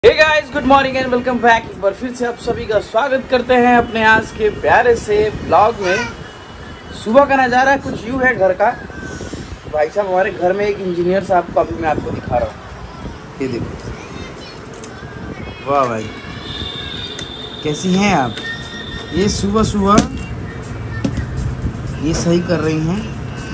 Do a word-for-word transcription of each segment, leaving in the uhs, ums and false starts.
Hey guys, good morning and welcome back. एक बार फिर से आप सभी का स्वागत करते हैं अपने आज के प्यारे से ब्लॉग में। सुबह का नज़ारा कुछ यूँ है घर का। भाई साहब, हमारे घर में एक इंजीनियर साहब को अभी मैं आपको दिखा रहा हूँ। ये देखो, वाह भाई, कैसी हैं आप। ये सुबह सुबह ये सही कर रही हैं।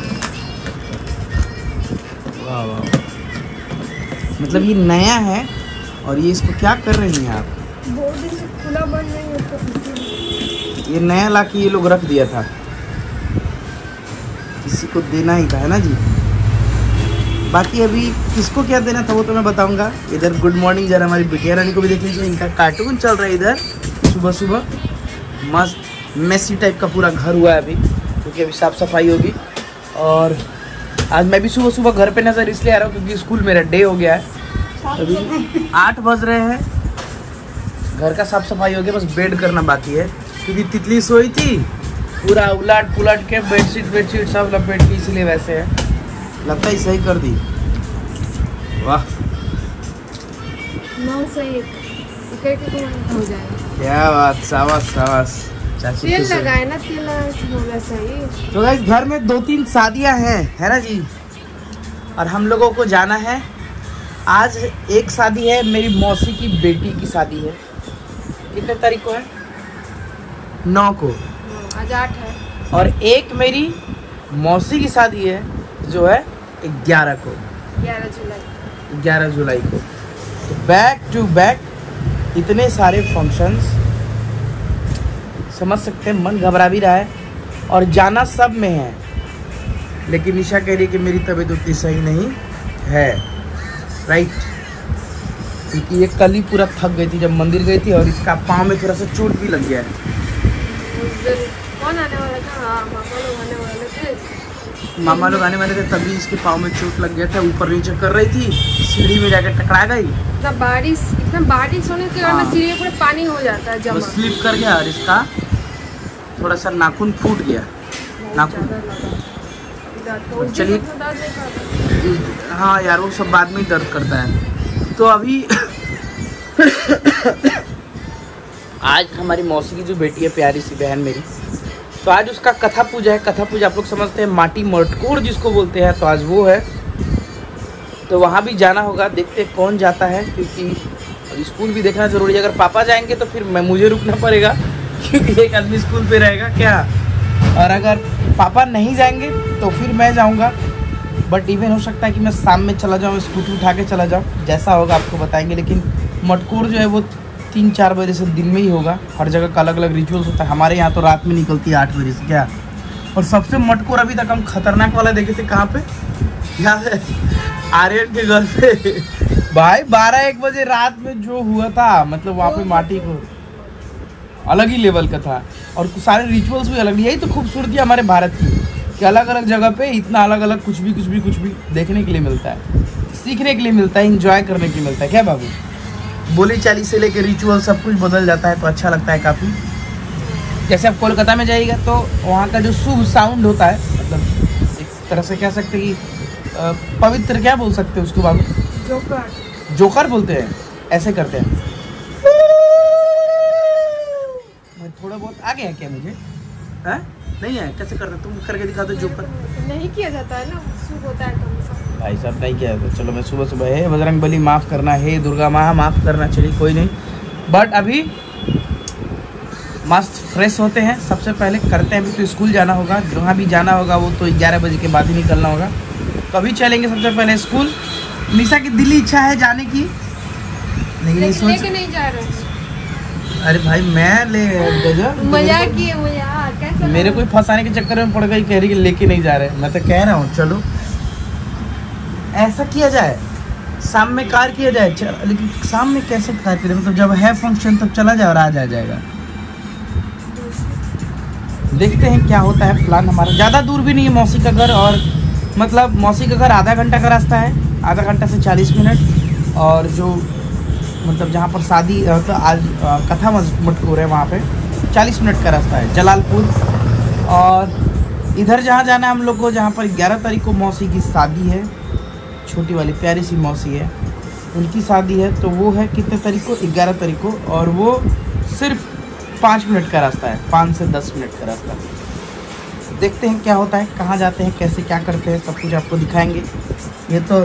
वाह वाह, मतलब ये नया है और ये इसको क्या कर रही हैं आप? बहुत दिन से खुला बंद नहीं होता। ये नया ला के ये लोग रख दिया था, किसी को देना ही था, है ना जी। बाकी अभी किसको क्या देना था वो तो मैं बताऊंगा। इधर गुड मॉर्निंग जरा हमारी बिटिया रानी को भी देख लीजिए, इनका कार्टून चल रहा है इधर सुबह सुबह। मस्त मेसी टाइप का पूरा घर हुआ है अभी, क्योंकि अभी साफ़ सफाई होगी। और आज मैं भी सुबह सुबह घर पे नज़र इसलिए आ रहा हूँ क्योंकि स्कूल मेरा डे हो गया है। अभी आठ बज रहे हैं, घर का साफ सफाई हो गया, बस बेड करना बाकी है। क्योंकि तितली सोई थी, पूरा उलट पुलट के बेडशीट बेडशीट सब लपेट के, इसलिए वैसे है। लगता है सही कर दी। वाह, नौ से एक करके हो जाएगा। क्या बात, शाबाश शाबाश चाची। तेल लगाए ना, तेल लगाए से होगा सही। तो गाइस, घर में दो तीन शादियां हैं, है ना जी। और हम लोगों को जाना है। आज एक शादी है, मेरी मौसी की बेटी की शादी है। कितने तारीख को है? नौ को। आज आठ है। और एक मेरी मौसी की शादी है जो है ग्यारह को, ग्यारह जुलाई ग्यारह जुलाई को। तो बैक टू बैक इतने सारे फंक्शंस, समझ सकते हैं, मन घबरा भी रहा है। और जाना सब में है, लेकिन निशा कह रही है कि मेरी तबीयत उतनी सही नहीं है, राइट। क्योंकि ये कल ही पूरा थक गई थी जब मंदिर गई थी, और इसका पाँव में थोड़ा सा चोट भी लग गया है। उस दिन कौन आने वाला था? हाँ, मामा लोग आने वाले थे। मामा लोग आने वाले थे, तभी इसके पाँव में चोट लग गया था। ऊपर नीचे कर रही थी, सीढ़ी में जाकर टकरा गई। इतना बारिश इतना बारिश होने के कारण सीढ़ी में पूरा पानी हो जाता है जमा। स्लिप कर गया और इसका थोड़ा सा नाखून फूट गया। नाखून, चलिए, हाँ यार, वो सब बाद में ही दर्द करता है। तो अभी आज हमारी मौसी की जो बेटी है, प्यारी सी बहन मेरी, तो आज उसका कथा पूजा है। कथा पूजा आप लोग समझते हैं, माटी मटकोर जिसको बोलते हैं, तो आज वो है। तो वहाँ भी जाना होगा, देखते हैं कौन जाता है, क्योंकि स्कूल भी देखना ज़रूरी है। अगर पापा जाएंगे तो फिर मैं मुझे रुकना पड़ेगा, क्योंकि एक आदमी स्कूल पे रहेगा क्या। और अगर पापा नहीं जाएंगे तो फिर मैं जाऊंगा। बट इवन हो सकता है कि मैं शाम में चला जाऊं, स्कूटी उठा के चला जाऊं, जैसा होगा आपको बताएंगे। लेकिन मटकोर जो है वो तीन चार बजे से दिन में ही होगा। हर जगह का अलग अलग रिचुअल्स होता है। हमारे यहाँ तो रात में निकलती है आठ बजे से, क्या। और सबसे मटकोर अभी तक हम खतरनाक वाला देखे थे, कहाँ पे, याद है, आर्यन के घर पे भाई, बारह एक बजे रात में जो हुआ था, मतलब वहाँ पे माटी को अलग ही लेवल का था। और सारे रिचुअल्स भी अलग। यही तो खूबसूरती है हमारे भारत की, कि अलग अलग जगह पे इतना अलग अलग कुछ भी कुछ भी कुछ भी देखने के लिए मिलता है, सीखने के लिए मिलता है, एंजॉय करने के लिए मिलता है। क्या बाबू, बोली चाली से लेके रिचुअल सब कुछ बदल जाता है, तो अच्छा लगता है काफ़ी। जैसे आप कोलकाता में जाइएगा तो वहाँ का जो शुभ साउंड होता है, मतलब एक तरह से कह सकते हैं कि पवित्र, क्या बोल सकते हैं उसको बाबू? जोकर। जोकर बोलते हैं, ऐसे करते हैं। थोड़ा बहुत आ गया क्या मुझे? है नहीं है, कैसे करते? तुम करके दिखा दो जोकर। नहीं किया जाता है ना, शुभ होता है तो। भाई साहब नहीं किया जाता। चलो मैं सुबह सुबह, हे बजरंग बली माफ़ करना, हे दुर्गा माँ माफ़ करना, चलिए कोई नहीं। बट अभी मस्त फ्रेश होते हैं, सबसे पहले करते हैं। अभी तो स्कूल जाना होगा, जहाँ भी जाना होगा वो तो ग्यारह बजे के बाद ही निकलना होगा। तो अभी चलेंगे सबसे पहले स्कूल। निशा की दिली इच्छा है जाने की, लेकिन नहीं सोच लेके नहीं जा रहे। अरे भाई, मैं ले मजाक किए, मजाक कैसे? मेरे कोई फंसाने के चक्कर में पड़ गई, कह रही कि लेके नहीं जा रहे। मैं तो कह रहा हूँ चलो, ऐसा किया जाए, शाम में कार किया जाए। चल, लेकिन शाम में कैसे कार करें? मतलब जब है फंक्शन तब चला जाए और आ जाया जाएगा। देखते हैं क्या होता है प्लान हमारा। ज़्यादा दूर भी नहीं है मौसी का घर, और मतलब मौसी का घर आधा घंटा का रास्ता है, आधा घंटा से चालीस मिनट। और जो मतलब जहाँ पर शादी तो आज कथा मटकोर है, वहाँ पे चालीस मिनट का रास्ता है, जलालपुर। और इधर जहाँ जाना है हम लोग को, जहाँ पर ग्यारह तारीख को मौसी की शादी है, छोटी वाली प्यारी सी मौसी है, उनकी शादी है, तो वो है कितने तारीख को, ग्यारह तारीख को, और वो सिर्फ पाँच मिनट का रास्ता है, पाँच से दस मिनट का रास्ता। देखते हैं क्या होता है, कहाँ जाते हैं, कैसे क्या करते हैं, सब कुछ आपको दिखाएंगे। ये तो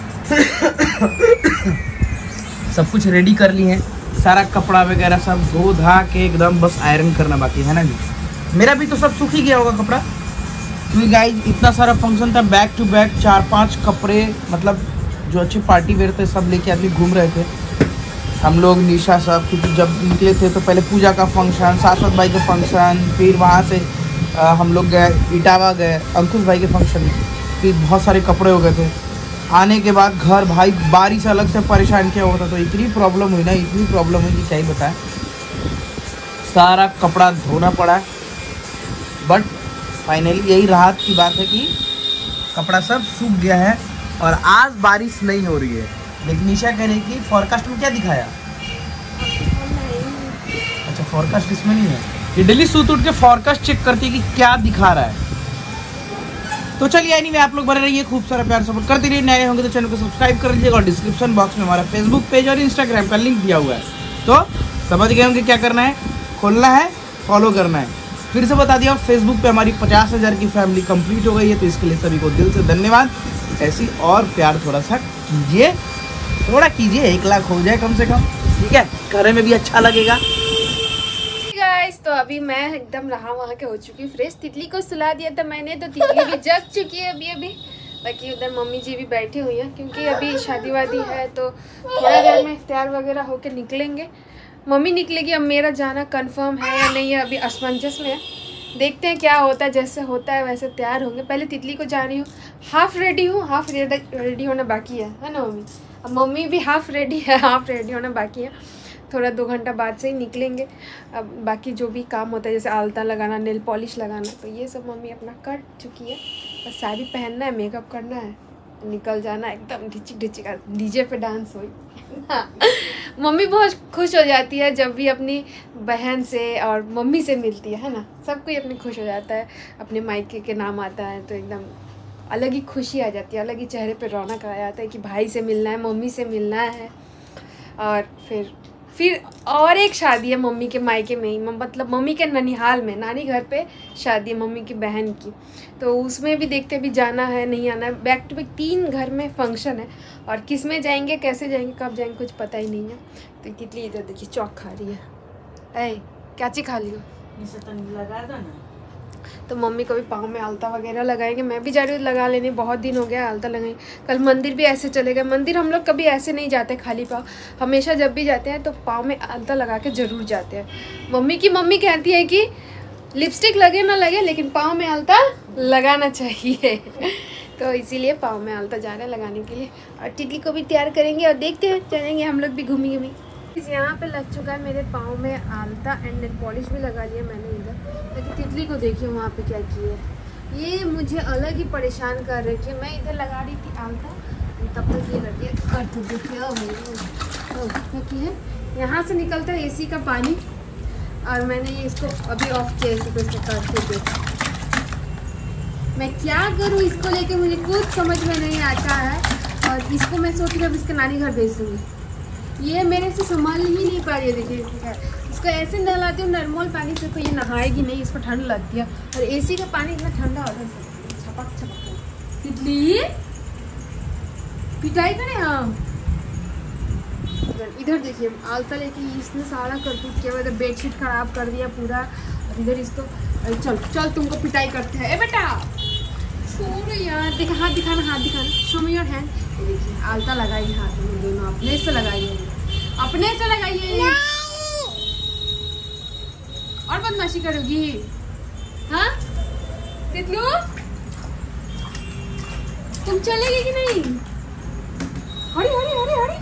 सब कुछ रेडी कर लिए हैं, सारा कपड़ा वगैरह सब धो धा के एकदम बस आयरन करना बाकी है ना जी। मेरा भी तो सब सूख ही गया होगा कपड़ा, क्योंकि गाइस इतना सारा फंक्शन था, बैक टू बैक चार पांच कपड़े, मतलब जो अच्छे पार्टी वेयर थे सब लेके आदमी घूम रहे थे हम लोग, निशा सब। क्योंकि जब निकले थे तो पहले पूजा का फंक्शन, शाश्वत भाई का फंक्शन, फिर वहाँ से आ, हम लोग गए इटावा गए अंकुश भाई के फंक्शन, फिर बहुत सारे कपड़े हो गए थे। आने के बाद घर भाई बारिश अलग से परेशान किया होता, तो इतनी प्रॉब्लम हुई ना, इतनी प्रॉब्लम हुई कि क्या ही बताएं। सारा कपड़ा धोना पड़ा, बट फाइनली यही राहत की बात है कि कपड़ा सब सूख गया है और आज बारिश नहीं हो रही है। लेकिन निशा कह रही कि फॉरकास्ट में क्या दिखाया, अच्छा फॉरकास्ट इसमें नहीं है, ये डेली सूत उठ के फॉरकास्ट चेक करती है कि क्या दिखा रहा है। तो चलिए एनीवे आप लोग बने रहिए, खूब सारा प्यार सपोर्ट करते रहिए। नए होंगे तो चैनल को सब्सक्राइब कर लीजिएगा और डिस्क्रिप्शन बॉक्स में हमारा फेसबुक पेज और इंस्टाग्राम का लिंक दिया हुआ है, तो समझ गए होंगे क्या करना है, खोलना है, फॉलो करना है। फिर से बता दिया, फेसबुक पे हमारी पचास हज़ार की फैमिली कंप्लीट हो गई है, तो इसके लिए सभी को दिल से धन्यवाद। ऐसी और प्यार थोड़ा सा कीजिए, थोड़ा कीजिए, एक लाख हो जाए कम से कम, ठीक है, घर में भी अच्छा लगेगा। गाइस तो अभी मैं एकदम रहा वहाँ के हो चुकी फ्रेश, तितली को सुला दिया था मैंने, तो तितली भी जग चुकी है अभी अभी। बाकी उधर मम्मी जी भी बैठी हुई हैं, क्योंकि अभी शादी वादी है तो थोड़ा देर में तैयार वगैरह होकर निकलेंगे। मम्मी निकलेगी, अब मेरा जाना कंफर्म है या नहीं है अभी असमंजस में है, देखते हैं क्या होता है, जैसे होता है वैसे तैयार होंगे। पहले तितली को जा रही हूँ, हाफ रेडी हूँ, हाफ रेडी होना बाकी है है ना मम्मी, अब मम्मी भी हाफ रेडी है, हाफ रेडी होना बाकी है। थोड़ा दो घंटा बाद से ही निकलेंगे। अब बाकी जो भी काम होता है जैसे आलता लगाना, नेल पॉलिश लगाना, तो ये सब मम्मी अपना कर चुकी है, बस साड़ी पहनना है, मेकअप करना है, निकल जाना एकदम ढिचिक ढिचिक, डीजे पे डांस हो। मम्मी बहुत खुश हो जाती है जब भी अपनी बहन से और मम्मी से मिलती है है ना, सब कोई अपनी खुश हो जाता है, अपने मायके के नाम आता है तो एकदम अलग ही खुशी आ जाती है, अलग ही चेहरे पे रौनक आ जाता है कि भाई से मिलना है, मम्मी से मिलना है। और फिर फिर और एक शादी है मम्मी के मायके में ही, मतलब मम्मी के ननिहाल में, नानी घर पे शादी है मम्मी की बहन की, तो उसमें भी देखते भी जाना है नहीं आना है। बैक टू बैक तीन घर में फंक्शन है, और किस में जाएंगे, कैसे जाएंगे, कब जाएंगे, कुछ पता ही नहीं है। तो तितली इधर देखिए चौक खा रही है, ऐ क्या चीज खा ली हो, इसे तो लगा दो ना। तो मम्मी कभी पाँव में आलता वगैरह लगाएंगे, मैं भी जा रही हूँ लगा लेने, बहुत दिन हो गया आलता लगाए। कल मंदिर भी ऐसे चले गए, मंदिर हम लोग कभी ऐसे नहीं जाते खाली पाँव, हमेशा जब भी जाते हैं तो पाँव में आलता लगा के ज़रूर जाते हैं। मम्मी की मम्मी कहती है कि लिपस्टिक लगे ना लगे लेकिन पाँव में आलता लगाना चाहिए। तो इसीलिए पाँव में आलता जा रहे हैं लगाने के लिए, और टिटली को भी तैयार करेंगे और देखते हैं, चलेंगे हम लोग भी घूमी घूमी। यहाँ पे लग चुका है मेरे पाँव में आलता एंड नेल पॉलिश भी लगा लिया मैंने इधर। लेकिन तितली को देखिए वहाँ पे क्या किए, ये मुझे अलग ही परेशान कर रही है। मैं इधर लगा रही थी आलता, तब तक ये लगी है, तो देखिए क्या किए, यहाँ से निकलता है एसी का पानी, और मैंने ये इसको अभी ऑफ किया, इसी को इसको करके देखा। मैं क्या करूँ इसको लेके, मुझे कुछ समझ में नहीं आता है, और इसको मैं सोच रही हूँ इसके नानी घर भेज दूँगी। ये मेरे से संभाल ही नहीं पा रही है, देखिए इसको ऐसे नहलाती हूँ नॉर्मल पानी से तो ये नहाएगी नहीं, इसको ठंड लगती है, और एसी का पानी इतना ठंडा होता है छपक छपक। तितली पिटाई करें हम, इधर देखिए आलता लेके इसने सारा करतूत किया, इधर बेडशीट खराब कर दिया पूरा, और इधर इसको चल चल तुमको पिटाई करते हैं, ए बेटा छोड़ो यार, देखा हाथ दिखाना, हाथ दिखाना, शो मी योर हैंड। देखिए आलता लगाइए हाथ में दोनों, अपने से लगाइए, अपने से लगाइए, और बदमाशी करोगी हाँ तितलू, तुम चलेगी कि नहीं, हरी हरी हरी हरी।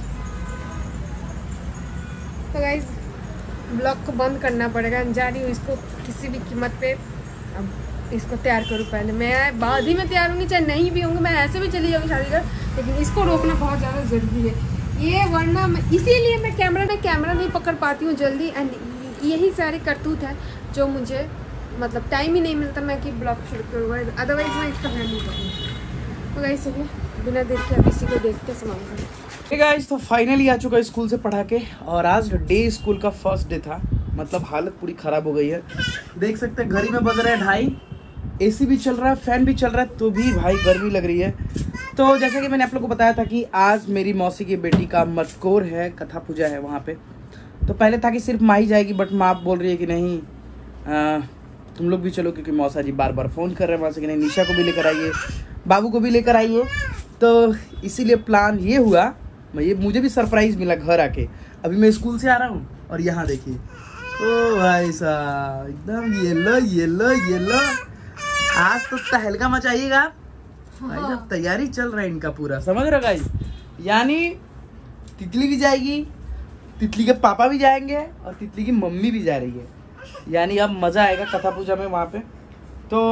तो गाइस ब्लॉग को बंद करना पड़ेगा, जा रही हूँ इसको किसी भी कीमत पे, अब इसको तैयार करूँ पहले, मैं बाद ही में तैयार होंगी, चाहे नहीं भी होंगी, मैं ऐसे भी चली जाऊँगी शादी कर, लेकिन इसको रोकना बहुत ज़्यादा ज़रूरी है ये, वरना मैं इसीलिए मैं कैमरा में कैमरा नहीं पकड़ पाती हूँ जल्दी, एंड यही सारे करतूत है जो मुझे मतलब टाइम ही नहीं मिलता मैं कि ब्लॉग शुरू करूँगा, अदरवाइज़ मैं इसका ध्यान नहीं पकड़ूँगी। तो गाइस चलिए बिना देर के अब इसी को देखते सामान कर गाइस तो फाइनली आ चुका स्कूल से पढ़ा के, और आज डे स्कूल का फर्स्ट डे था। मतलब हालत पूरी खराब हो गई है, देख सकते हैं घड़ी में बज रहे हैं ढाई, एसी भी चल रहा है, फैन भी चल रहा है, तो भी भाई गर्मी लग रही है। तो जैसे कि मैंने आप लोग को बताया था कि आज मेरी मौसी की बेटी का मटकोर है, कथा पूजा है वहाँ पे। तो पहले था कि सिर्फ माँ ही जाएगी, बट माँ बोल रही है कि नहीं आ, तुम लोग भी चलो, क्योंकि मौसा जी बार बार फ़ोन कर रहे हैं वहाँ से कि नहीं निशा को भी लेकर आइए, बाबू को भी लेकर आइए। तो इसीलिए प्लान ये हुआ, मैं ये मुझे भी सरप्राइज़ मिला घर आके। अभी मैं स्कूल से आ रहा हूँ और यहाँ देखिए, ओ भाई साहब एकदम येलो येलो येलो, आज तो तहलका मचाइएगा भाई साहब। तैयारी चल रहा है इनका पूरा, समझ रहे हो गाइस। यानी तितली भी जाएगी, तितली के पापा भी जाएंगे और तितली की मम्मी भी जा रही है। यानी अब मज़ा आएगा कथा पूजा में वहाँ पे। तो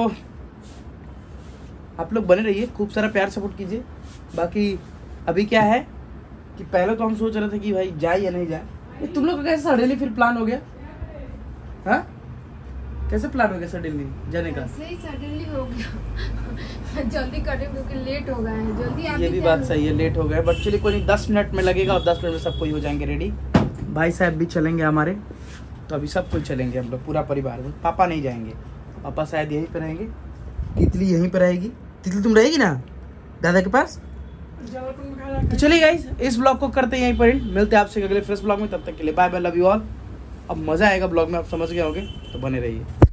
आप लोग बने रहिए, खूब सारा प्यार सपोर्ट कीजिए। बाकी अभी क्या है कि पहले तो हम सोच रहे थे कि भाई जाए या नहीं जाए, तुम लोग का कैसे सडनली फिर प्लान हो गया? हाँ कैसे प्लान हो गया सडनली जाने का? सडनली हो गया जल्दी करें क्योंकि लेट हो गए हैं, जल्दी। ये भी बात सही है, लेट हो गए, बट चलिए कोई नहीं, दस मिनट में लगेगा और दस मिनट में सब कोई हो जाएंगे रेडी। भाई साहब भी चलेंगे हमारे, तो अभी सब कोई चलेंगे हम लोग, पूरा परिवार में। पापा नहीं जाएंगे, पापा शायद यहीं पर रहेंगे, तितली यहीं पर रहेगी। तितली तुम रहेगी ना दादा के पास? तो चलिए गाइस इस ब्लॉग को करते हैं यहीं पर, मिलते हैं आपसे अगले फ्रेश ब्लॉग में। तब तक के लिए bye bye, love you all. अब मज़ा आएगा ब्लॉग में, आप समझ गए होंगे, तो बने रहिए।